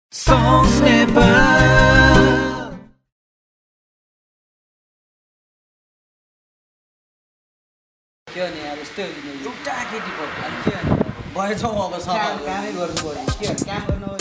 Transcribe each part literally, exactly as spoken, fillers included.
Songs never के भने अब यस्तो एउटा केटी पर्छ अनि के भने भएछौँ अब सबै कामै गर्नु पर्यो के भने काम गर्नु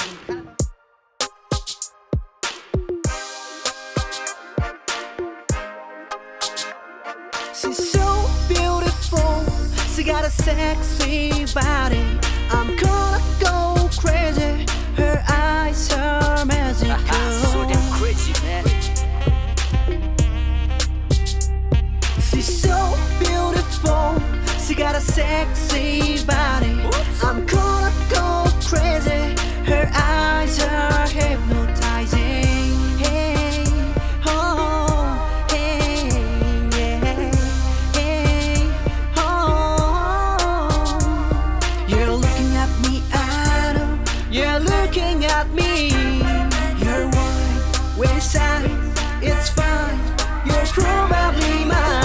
She's so beautiful, she got a sexy body. I'm gonna go crazy, her eyes are magical. So damn crazy, man. She's so beautiful, she got a sexy body. Oops. I'm gonna go crazy, her eyes are hypnotizing. Hey, oh, hey, yeah, hey, oh. You're looking at me, I know. You're looking at me. You're wide, wayside, it's fine. You're probably mine.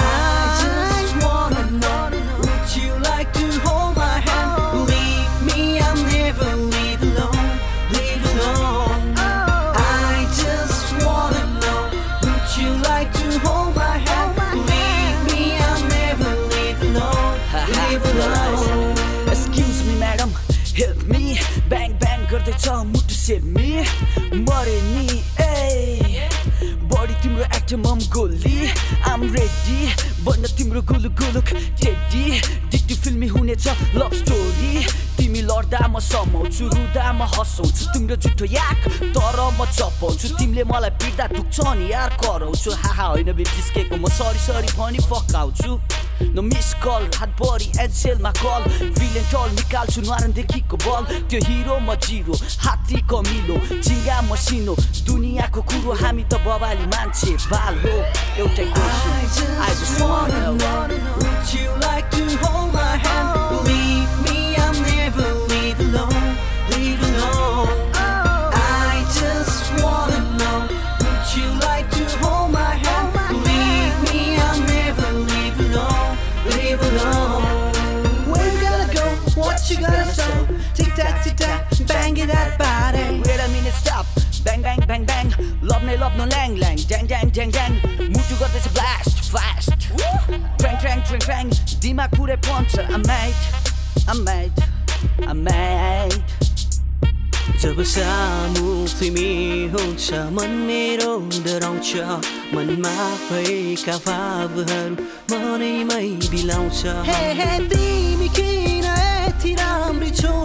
Excuse me madam, help me. Bang bang गर्दैछ मुटु सेर्मी मरे नि ए body तिम्रो atom गोली I'm ready बन्न तिम्रो गुलु गुलुक teddy डिक्टी फिल्मी हुनेछ लभ स्टोरी तिमी लड्दा म समाउँछु रुदा म हँसाउँछु तिम्रो जुठो याक तर म चपाउँछु तिमीले मलाई पिट्दा दुख्छ नि यार कराउँछु हाहा होइन बे जिस्केको म सरी सरी भनी फकाउँछु No miss call, hot body and sell my call. Villain tall, निकाल्छु न्वारनदेखिको बल त्यो हिरो म जिरो हात्ती कमिलो झिङ्गा मसिनो दुनियाँको कुरो हामी त बबाली मान्छे बाल हो एउटै question I just wanna know would you like to hold my hand believe me I'm never leave alone leave alone I just wanna know would you like to hold my hand believe me I'm never leave alone leave alone where you gonna go what you gonna say tic tac tic tac bang it that body wait a minute stop bang bang bang bang love no love no lang lang dang dang dang dang mutu गर्दैछ blast fast twang twang twang twang दिमाग पुरै पन्छ I'm made I'm made I'm made जब सामु तिमी हुन्छ मन मेरो डराउँछ मनमा भएका भावहरू मनैमै बिलाउँछ हे हे तिमी किन यति राम्री छौ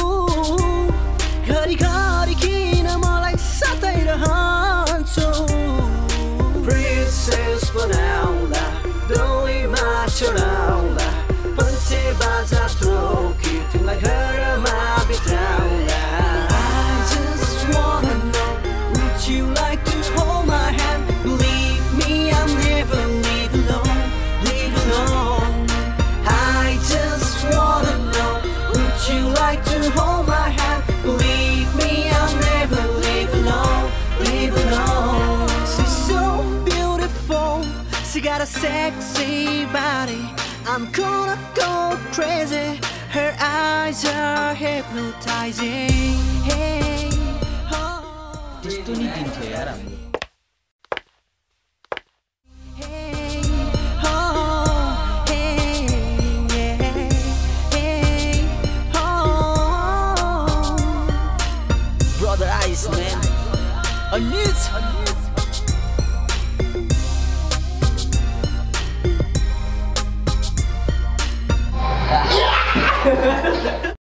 घरि घरि किन मलाई सताइरहन्छौ प्रिन्सेस बनाउला डोलीमा चढाउला पन्छे बाजा त्रोकी तिमीलाई घरमा बिताउला you like to hold my hand believe me I'm never leave alone leave alone I just wanna know would you like to hold my hand believe me I'm never leave alone leave alone she's so beautiful she got a sexy body I'm gonna go crazy her eyes are hypnotizing hey त्यस्तो नि दिन्थ्यो यार हामीले Brother Ice man Unmute